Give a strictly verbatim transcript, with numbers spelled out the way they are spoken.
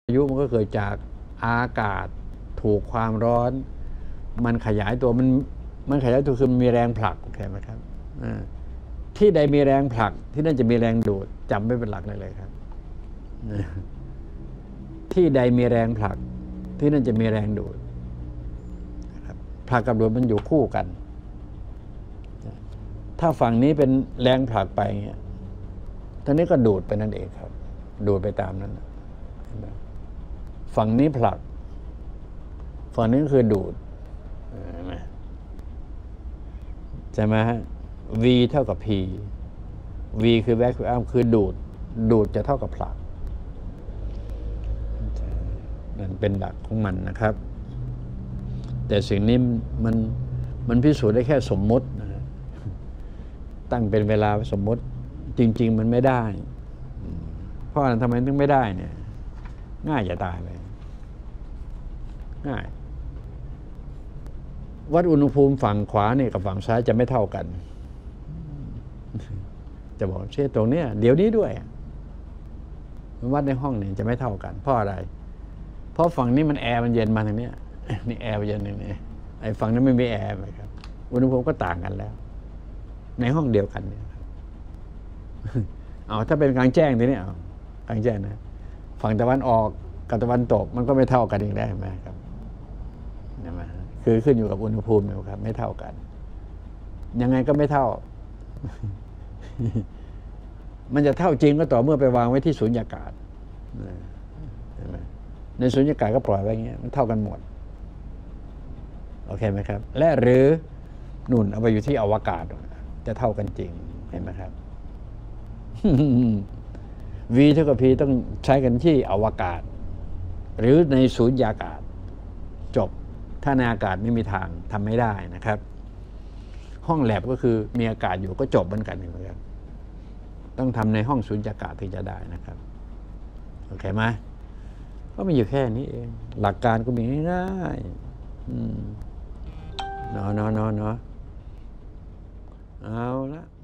พายุมันก็เกิดจากอากาศถูกความร้อนมันขยายตัวมันมันขยายตัวคือมีแรงผลักโอเคไหมครับที่ใดมีแรงผลักที่นั่นจะมีแรงดูดจำไม่เป็นหลักเลยเลยครับที่ใดมีแรงผลักที่นั่นจะมีแรงดูดผลักกับดูดมันอยู่คู่กันถ้าฝั่งนี้เป็นแรงผลักไปเงี้ยตอนนี้ก็ดูดไปนั่นเองครับดูดไปตามนั้นฝั่งนี้ผลักฝั่งนี้ก็คือดูดใช่ไหมฮะ V เท่ากับ P V คือ vacuum คือดูดดูดจะเท่ากับผลักนั่นเป็นหลักของมันนะครับแต่สิ่งนี้มันมันพิสูจน์ได้แค่สมมตินะตั้งเป็นเวลาสมมติจริงๆมันไม่ได้เพราะอะไรทำไมถึงไม่ได้เนี่ยง่ายจะตายเลยง่ายวัดอุณหภูมิฝั่งขวาเนี่ยกับฝั่งซ้ายจะไม่เท่ากันจะบอกเช่นตรงเนี้ยเดี๋ยวนี้ด้วยมันวัดในห้องเนี่ยจะไม่เท่ากันเพราะอะไรเพราะฝั่งนี้มันแอร์มันเย็นมาทางเนี้ยนี่แอร์เย็นนี่ไอ้ฝั่งนี้ไม่มีแอร์เลยครับอุณหภูมิก็ต่างกันแล้วในห้องเดียวกันเนี่ยเอาถ้าเป็นกลางแจ้งทีนี้เอากลางแจ้งนะฝั่งตะวันออกกับตะวันตกมันก็ไม่เท่ากันอีกแล้วใช่ไหมครับใช่ไหมคือขึ้นอยู่กับอุณหภูมินะครับไม่เท่ากันยังไงก็ไม่เท่ามันจะเท่าจริงก็ต่อเมื่อไปวางไว้ที่สุญญากาศใช่ไหมในสุญญากาศก็ปล่อยไว้อย่างเงี้ยมันเท่ากันหมดโอเคไหมครับและหรือนุ่นเอาไปอยู่ที่อวกาศจะเท่ากันจริงเห็นไหมครับ V เท่ากับ P ต้องใช้กันที่อวกาศหรือในสุญญากาศจบถ้าในอากาศไม่มีทางทำไม่ได้นะครับห้องแลบก็คือมีอากาศอยู่ก็จบเหมือนกันนะครับต้องทำในห้องสุญญากาศถึงจะได้นะครับโอเคไหมก็มีอยู่แค่นี้เองหลักการก็มีง่ายๆเนาะเนาะเนาะเนาะเอาละ